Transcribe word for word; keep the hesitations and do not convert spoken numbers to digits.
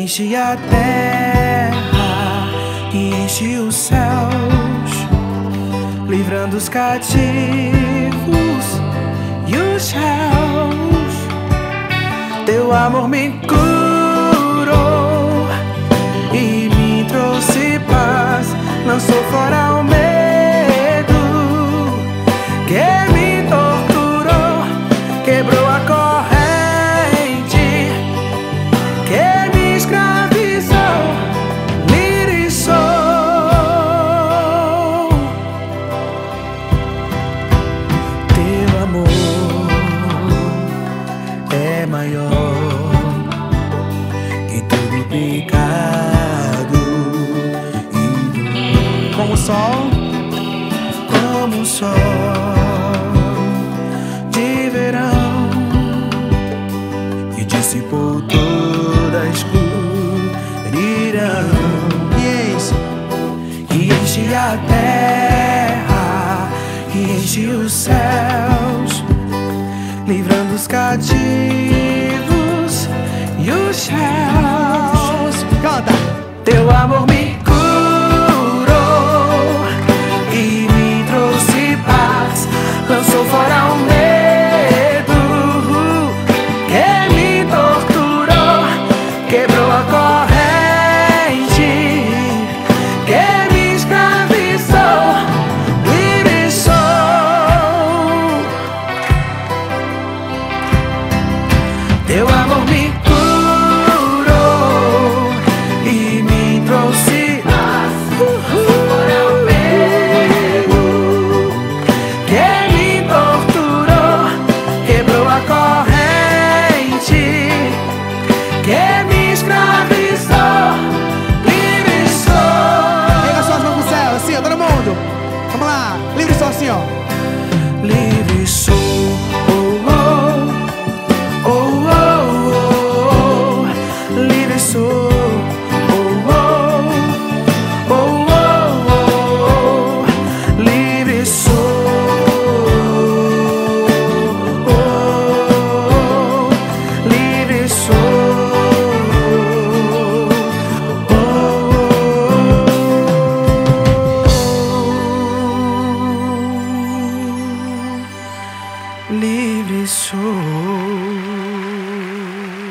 enche a terra e enche os céus, livrando os cativos e os réus. Teu amor me curou e me trouxe paz, lançou fora o medo que me torturou, quebrou a corrente que me escravizou, livre sou. Teu amor é maior que todo pecado e como o sol, como o sol de verão, que dissipou toda a escuridão e enche, e enche a terra e enche os céus, livrando os cativos e os réus. Canta! Teu amor me curou e me trouxe paz, lançou fora o medo que me torturou, quebrou a corrente que me escravizou, livre sou. Teu amor me curou e me trouxe paz, lançou fora o medo que me torturou, quebrou a corrente que me escravizou, livre sou. Pega suas mãos pro céu, assim, ó, todo mundo. Vamos lá, livre só assim, ó. Livre sou, oh, oh, oh, oh, oh. Livre sou, oh, oh, oh, oh, oh. Livre sou, oh, livre sou, oh, livre sou.